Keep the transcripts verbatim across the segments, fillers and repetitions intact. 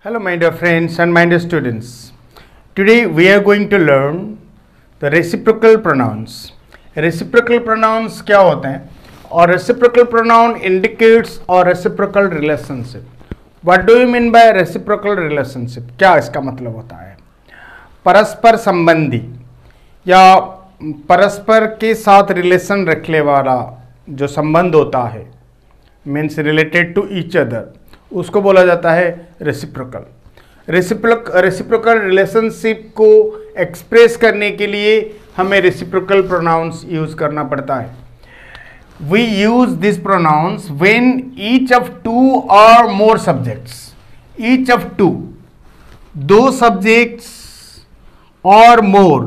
Hello my dear friends and my dear students. Today we are going to learn the reciprocal pronouns. Reciprocal pronouns क्या होते हैं और reciprocal pronoun indicates or reciprocal relationship. What do you mean by reciprocal relationship? क्या इसका मतलब होता है? परस्पर संबंधी या परस्पर के साथ रिलेशन रखने वाला जो संबंध होता है means related to each other, उसको बोला जाता है रेसिप्रोकल। रेसिप्रोक रेसिप्रोकल रिलेशनशिप को एक्सप्रेस करने के लिए हमें रेसिप्रोकल प्रोनाउंस यूज करना पड़ता है। We use this pronouns when each of two और more subjects, each of two, दो सब्जेक्ट्स और मोर,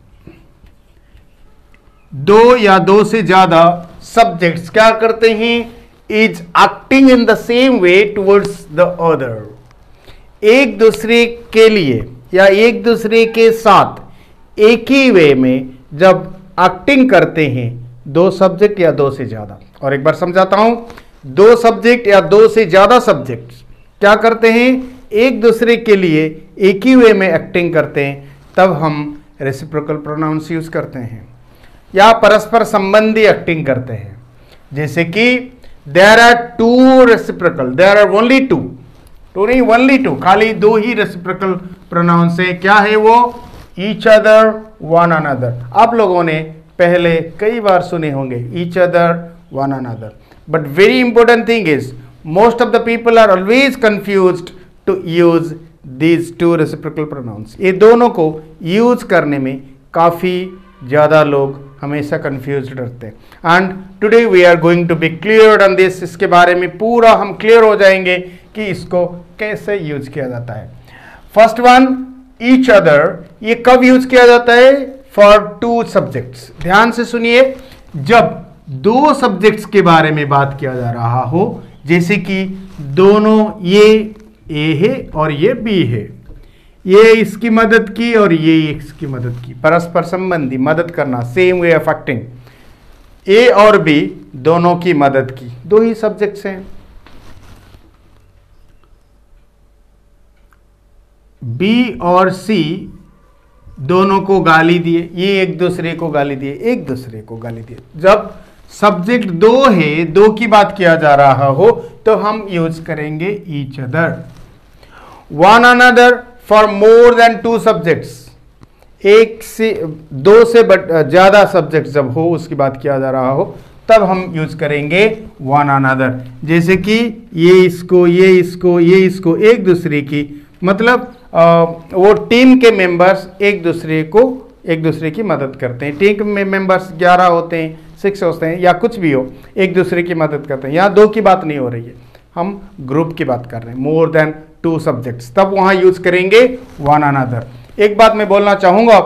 दो या दो से ज्यादा सब्जेक्ट्स क्या करते हैं, is acting in the same way towards the other. एक दूसरे के लिए या एक दूसरे के साथ एक ही वे में जब एक्टिंग करते हैं दो सब्जेक्ट या दो से ज्यादा, और एक बार समझाता हूं, दो सब्जेक्ट या दो से ज्यादा सब्जेक्ट क्या करते हैं, एक दूसरे के लिए एक ही वे में एक्टिंग करते हैं, तब हम रेसिप्रोकल प्रोनाउंस यूज करते हैं। या परस्पर संबंधी एक्टिंग करते हैं, जैसे कि there are two reciprocal, there are only two, two नहीं ओनली टू, खाली दो ही रेसिप्रोकल प्रोनाउंस है। क्या है वो? Each other, one another. आप लोगों ने पहले कई बार सुने होंगे each other, one another, but very important thing is most of the people are always confused to use these two reciprocal pronouns. ये दोनों को यूज करने में काफी ज्यादा लोग हमेशा कंफ्यूज रहते हैं। And today we are going to be clear on this, इसके बारे में पूरा हम क्लियर हो जाएंगे कि इसको कैसे यूज किया जाता है। फर्स्ट वन, ईच अदर, ये कब यूज किया जाता है? For two subjects. ध्यान से सुनिए, जब दो सब्जेक्ट्स के बारे में बात किया जा रहा हो, जैसे कि दोनों, ये ए है और ये बी है, ये इसकी मदद की और ये इसकी मदद की, परस्पर संबंधी, मदद करना, same way of acting, a और बी दोनों की मदद की, दो ही सब्जेक्ट्स हैं। बी और सी दोनों को गाली दिए, ये एक दूसरे को गाली दिए, एक दूसरे को गाली दिए। जब सब्जेक्ट दो है, दो की बात किया जा रहा हो, तो हम यूज करेंगे each other. One another for more than two subjects, एक से दो से ज्यादा सब्जेक्ट जब हो उसकी बात किया जा रहा हो, तब हम यूज करेंगे वन अनदर। जैसे कि ये इसको, ये इसको, ये इसको, एक दूसरे की, मतलब आ, वो टीम के मेंबर्स एक दूसरे को, एक दूसरे की मदद करते हैं। टीम में मेंबर्स ग्यारह होते हैं, सिक्स होते हैं, या कुछ भी हो, एक दूसरे की मदद करते हैं। यहाँ दो की बात नहीं हो रही है, हम ग्रुप की बात कर रहे हैं, मोर देन टू सब्जेक्ट्स, तब वहां यूज करेंगे वन अनदर। एक बात मैं बोलना चाहूंगा,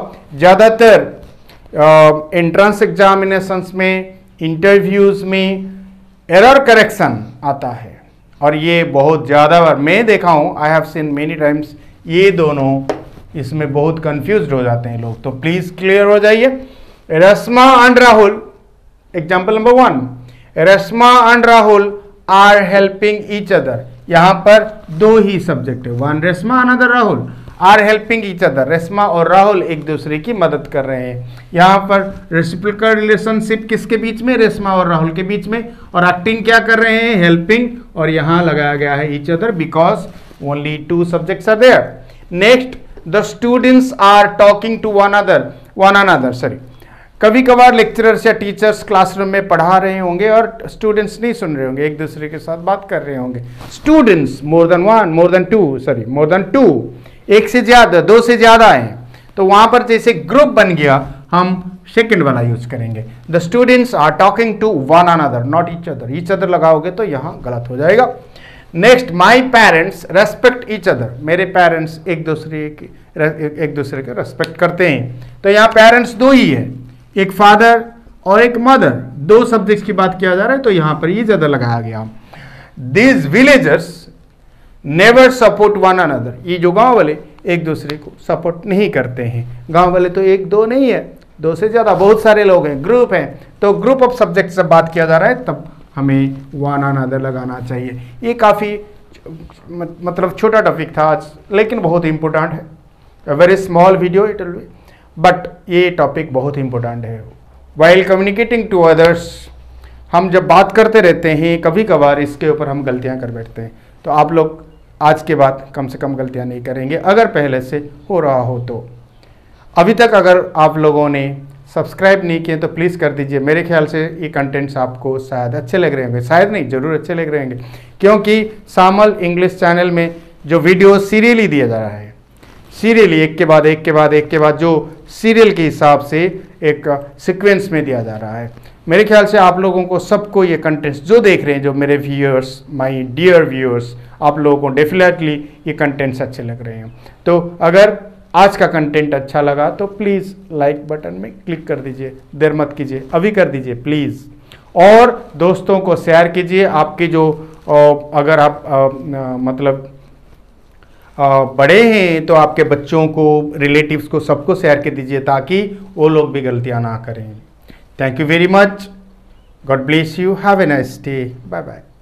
ज्यादातर एंट्रेंस एग्जामिनेशंस में, इंटरव्यूज में एरर करेक्शन आता है, और ये बहुत ज्यादा बार मैं देखा हूं, I have seen many times, ये दोनों इसमें बहुत कंफ्यूज्ड हो जाते हैं लोग। तो प्लीज क्लियर हो जाइए। Rashma and Rahul, example number one, Rashma and Rahul are helping each other. यहां पर दो ही सब्जेक्ट है, one Reshma another Rahul, are helping each other. Reshma और राहुल एक दूसरे की मदद कर रहे हैं। यहां पर रेसिप्रोकल रिलेशनशिप किसके बीच में? रेशमा और राहुल के बीच में, और एक्टिंग क्या कर रहे हैं? हेल्पिंग, और यहां लगाया गया है each other because only two subjects are there. Next, the students are talking to one other, one another sorry. कभी कभार लेक्चरर्स या टीचर्स क्लासरूम में पढ़ा रहे होंगे और स्टूडेंट्स नहीं सुन रहे होंगे, एक दूसरे के साथ बात कर रहे होंगे। Students more than one, more than two, sorry more than two, एक से ज्यादा, दो से ज्यादा है, तो वहां पर जैसे ग्रुप बन गया, हम सेकंड वाला यूज करेंगे। The students are talking to one another, not each other. Each other लगाओगे तो यहां गलत हो जाएगा। Next, my parents respect each other. मेरे पेरेंट्स एक दूसरे की एक दूसरे के रेस्पेक्ट करते हैं, तो यहाँ पेरेंट्स दो ही है, एक फादर और एक मदर, दो सब्जेक्ट्स की बात किया जा रहा है, तो यहां पर ये ज्यादा लगाया गया। These villagers never support one another. ये जो गांव वाले एक दूसरे को सपोर्ट नहीं करते हैं। गांव वाले तो एक दो नहीं है, दो से ज्यादा, बहुत सारे लोग हैं, ग्रुप हैं, तो ग्रुप ऑफ सब्जेक्ट से बात किया जा रहा है, तब हमें वन अनदर लगाना चाहिए। ये काफी मतलब छोटा टॉपिक था आज, लेकिन बहुत इंपॉर्टेंट है। Very small video it will be, but ये टॉपिक बहुत इंपॉर्टेंट है। वाइल कम्युनिकेटिंग टू अदर्स, हम जब बात करते रहते हैं कभी कभार इसके ऊपर हम गलतियां कर बैठते हैं, तो आप लोग आज के बाद कम से कम गलतियां नहीं करेंगे अगर पहले से हो रहा हो तो। अभी तक अगर आप लोगों ने सब्सक्राइब नहीं किए तो प्लीज़ कर दीजिए। मेरे ख्याल से ये कंटेंट्स आपको शायद अच्छे लग रहे होंगे, शायद नहीं ज़रूर अच्छे लग रहे होंगे, क्योंकि सामल इंग्लिश चैनल में जो वीडियो सीरियली दिया जा रहा है, सीरियली एक के बाद एक के बाद एक के बाद जो सीरियल के हिसाब से एक सीक्वेंस में दिया जा रहा है, मेरे ख्याल से आप लोगों को सबको ये कंटेंट्स जो देख रहे हैं, जो मेरे व्यूअर्स, माय डियर व्यूअर्स, आप लोगों को डेफिनेटली ये कंटेंट्स अच्छे लग रहे हैं। तो अगर आज का कंटेंट अच्छा लगा तो प्लीज़ लाइक बटन में क्लिक कर दीजिए, देर मत कीजिए, अभी कर दीजिए प्लीज़, और दोस्तों को शेयर कीजिए। आपके जो अगर आप आ, आ, मतलब आ, बड़े हैं तो आपके बच्चों को, रिलेटिव्स को, सबको शेयर कर दीजिए ताकि वो लोग भी गलतियां ना करें। Thank you very much, God bless you, have a nice day, bye bye.